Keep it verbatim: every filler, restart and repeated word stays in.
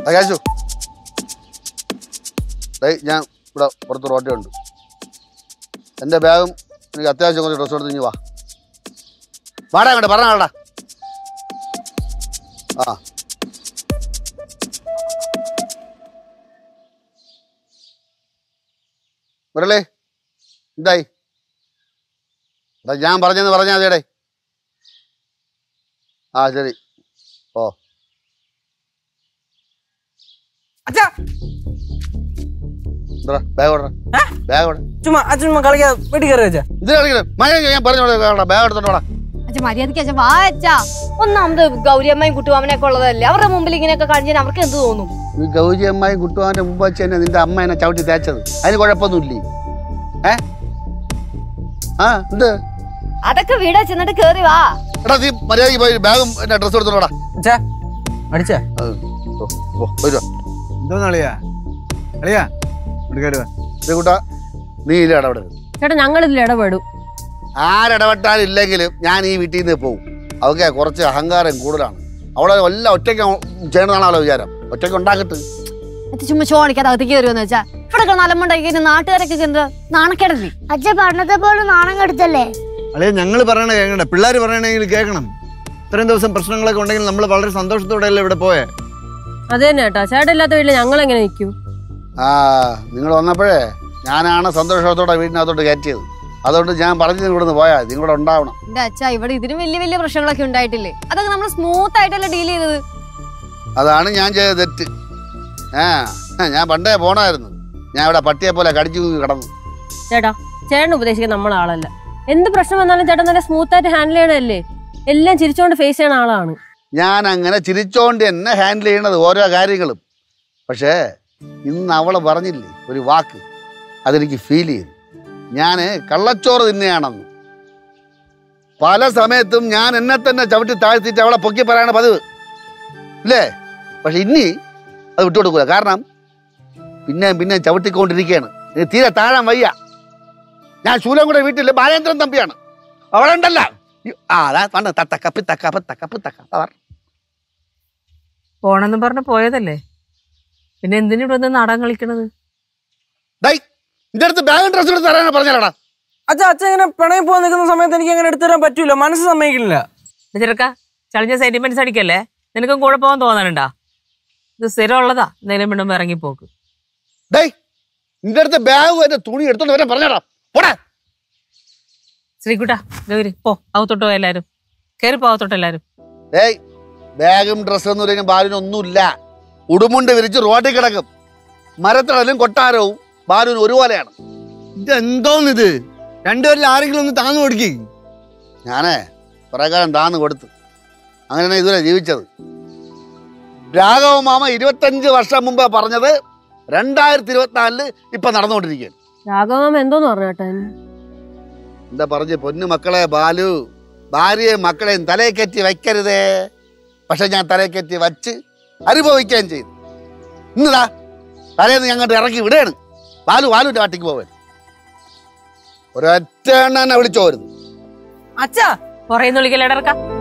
കേശു, ഞാൻ ഇവിടെ പുറത്ത് റോട്ടിയുണ്ട്. എൻ്റെ ബാഗും എനിക്ക് അത്യാവശ്യം കുറച്ച് ഡ്രസ്സ് എടുത്ത് ഇനി വാ. വാടാ അങ്ങോട്ട് പറഞ്ഞാടാ. ആ മുരളി, എന്തായി? എടാ ഞാൻ പറഞ്ഞെന്ന് പറഞ്ഞാൽ മതിയടേ. ആ ശരി. ഓ ബാഗ് ഓടാ, ബാഗ് ഓടാ. ചുമ്മാ അച്ഛൻ കളിക്കാ വീട്ടിൽ കയറി വെച്ചാ ഇത് കളിക്കണം. മഴ ഞാൻ പറഞ്ഞോടാ, ബാഗ് എടുത്തോടാ. ഒന്നാമത് ഗൗരിയമ്മയും കുട്ടുവാമനൊക്കെ ഉള്ളതല്ലേ, അവരുടെ മുമ്പിൽ ഇങ്ങനെയൊക്കെ കാണിച്ചാൽ അവർക്ക് എന്ത് തോന്നും? ഈ ഗൗരിയമ്മയും കുട്ടുവാന്റെ മുമ്പ് വെച്ച് തന്നെ നിന്റെ അമ്മ എന്നെ ചവിട്ടി തേച്ചത്, അതിന് കുഴപ്പമൊന്നുമില്ലേ? ഏ ആ എന്ത് അതൊക്കെ വീടാ ചെന്നിട്ട് കേറി വാ. എടാ നീ മര്യാദയ്ക്ക് പോയി ബാഗും എന്റെ ഡ്രസ്സ് എടുത്തോടാ. അടിച്ചാ എന്തോന്നളിയാ അളിയാ കൂട്ടാ, നീ ഇല്ല ഇടപെടരുത്. ചേട്ടാ ഞങ്ങളിതിൽ ഇടപെടും. ആരിടപെട്ടാലില്ലെങ്കിലും ഞാൻ ഈ വീട്ടിൽ നിന്ന് പോകും. അവർക്ക് കുറച്ച് അഹങ്കാരം കൂടുതലാണ്. അവളെ എല്ലാം ഒറ്റയ്ക്ക് ചെയ്യണമെന്നാണല്ലോ വിചാരം. ഒറ്റയ്ക്ക് ഉണ്ടാക്കിട്ട് ചുമ്മാ ചോണിക്കാതെ അകത്തേക്ക് കയറുമെന്ന് വെച്ചാ ഇവിടെ നലമുണ്ടാക്കി നാട്ടുകാരൊക്കെ നാണക്കേടല്ലേ? അച്ഛൻ പറഞ്ഞത്തെ പോലെ നാണം കെടുത്തല്ലേ? അളിയ ഞങ്ങൾ പറയണ കേൾക്കണ്ട, പിള്ളേർ പറയണെങ്കിൽ കേൾക്കണം. ഇത്രയും ദിവസം പ്രശ്നങ്ങളൊക്കെ ഉണ്ടെങ്കിൽ നമ്മൾ വളരെ സന്തോഷത്തോടെയല്ലേ ഇവിടെ പോയേ. അത് തന്നെ കേട്ടോ, ചേട്ടൻ ഇല്ലാത്ത വീട്ടിൽ ഞങ്ങൾ എങ്ങനെ നിൽക്കും? ആ നിങ്ങൾ വന്നപ്പോഴേ ഞാനാണ് സന്തോഷത്തോടെ വീടിനകത്തോട്ട് കയറ്റിയത്. അതുകൊണ്ട് ഞാൻ പറഞ്ഞു ഇവിടുന്ന് പോയാൽ നിങ്ങളിവിടെ ഉണ്ടാവണം. എന്റെ അച്ഛാ, ഇവിടെ ഇതിനും വലിയ വലിയ പ്രശ്നങ്ങളൊക്കെ ഉണ്ടായിട്ടില്ലേ? അതൊക്കെ നമ്മൾ സ്മൂത്ത് ആയിട്ടല്ലേ ഡീൽ ചെയ്തത്. അതാണ് ഞാൻ ചെയ്ത തെറ്റ്. ആ ഞാൻ പണ്ടേ പോണായിരുന്നു. ഞാൻ ഇവിടെ പട്ടിയെ പോലെ കടിച്ചു കിടന്നു. ചേട്ടാ ചേട്ടൻ ഉപദേശിക്കാൻ നമ്മളാളല്ല. എന്ത് പ്രശ്നം വന്നാലും ചേട്ടൻ നല്ല സ്മൂത്ത് ആയിട്ട് ഹാൻഡിൽ ചെയ്യണല്ലേ? എല്ലാം ചിരിച്ചോണ്ട് ഫേസ് ചെയ്യണ ആളാണ്. ഞാൻ അങ്ങനെ ചിരിച്ചോണ്ട് തന്നെ ഹാൻഡിൽ ചെയ്യണത് ഓരോ കാര്യങ്ങളും. പക്ഷേ ഇന്ന് അവള് പറഞ്ഞില്ലേ ഒരു വാക്ക്, അതെനിക്ക് ഫീൽ ചെയ്തു. ഞാൻ കള്ളച്ചോറ് തിന്നെയാണെന്ന്. പല സമയത്തും ഞാൻ എന്നെ തന്നെ ചവിട്ടി താഴ്ത്തിയിട്ട് അവളെ പൊക്കി പറയണ പതിവ് ഇല്ലേ? പക്ഷെ ഇനി അത് വിട്ടുകൊടുക്കുക. കാരണം പിന്നെ പിന്നെ ചവിട്ടിക്കൊണ്ടിരിക്കുകയാണ്. തീരെ താഴാൻ വയ്യ. ഞാൻ ശൂലം കൂടെ വീട്ടിൽ ബാലേന്ദ്രൻ തമ്പിയാണ്. അവിടെ ഉണ്ടല്ല പോണെന്നും പറഞ്ഞ് പോയതല്ലേ, പിന്നെ എന്തിനു ഇവിടെ നാടകം കളിക്കണത്? പറഞ്ഞാടാ അച്ഛ അച്ഛൻ ഇങ്ങനെ പിണയിൽ പോകാൻ നിൽക്കുന്ന സമയത്ത് എനിക്ക് അങ്ങനെ എടുത്തുതരാൻ പറ്റൂല, മനസ്സ് സമ്മതിക്കില്ല. ചെറുക്ക ചളിഞ്ഞ സെന്റിമെന്റ്സ് അടിക്കല്ലേ, നിനക്കും കൂടെ പോകാൻ തോന്നാനുണ്ടാ? ഇത് സ്ഥിരം ഉള്ളതാ എന്തെങ്കിലും മിണ്ടുമ്പോ ഇറങ്ങിപ്പോക്ക്. നിന്റെ അടുത്ത് ബാഗ് എന്റെ തുണി എടുത്തോണ്ട് വരാൻ പറഞ്ഞാടാ. പോടാ ശ്രീകുട്ടാ, ഗൗരി പോ, അകത്തോട്ടോ എല്ലാരും കയറി പോകത്തോട്ടോ എല്ലാരും. ഏയ് ബാഗും ഡ്രസ്സൊന്നും ഇല്ലെങ്കിൽ ബാലുവിന് ഒന്നുമില്ല. ഉടുമുണ്ട് വിരിച്ച് റോഡിൽ കിടക്കും. മരത്തടലും കൊട്ടാരവും ബാലുവിന് ഒരുപോലെയാണ്. ഇതെന്തോന്നിത്? രണ്ടുപേരിൽ ആരെങ്കിലും ഒന്ന് താന്നു കൊടുക്കി. ഞാനേ കുറെ കാലം താന്ന് കൊടുത്തു. അങ്ങനെയാണ് ഇതുവരെ ജീവിച്ചത്. രാഘവ മാമ ഇരുപത്തഞ്ച് വർഷം മുമ്പേ പറഞ്ഞത് രണ്ടായിരത്തി ഇരുപത്തിനാലില് ഇപ്പൊ നടന്നുകൊണ്ടിരിക്കുകയാണ്. രാഘവ മാമ എന്തോന്ന് പറഞ്ഞു കേട്ടോ? എന്താ പറഞ്ഞ് പൊന്നു മക്കളെ ബാലു, ഭാര്യയും മക്കളെയും തലയെ കയറ്റി വയ്ക്കരുതേ. പക്ഷെ ഞാൻ തലയെ കയറ്റി വച്ച് അനുഭവിക്കുകയും ചെയ്തു. ഇന്നതാ തലേന്ന് ഞങ്ങോട്ട് ഇറക്കി വിടുകയാണ്. ബാലു ബാലുവിന്റെ വാട്ടിക്ക് പോവാൻ ഒരൊറ്റ എണ്ണ വിളിച്ചു പോരുന്നു. അച്ഛാ പറയുന്ന വിളിക്കല്ലേടർക്ക.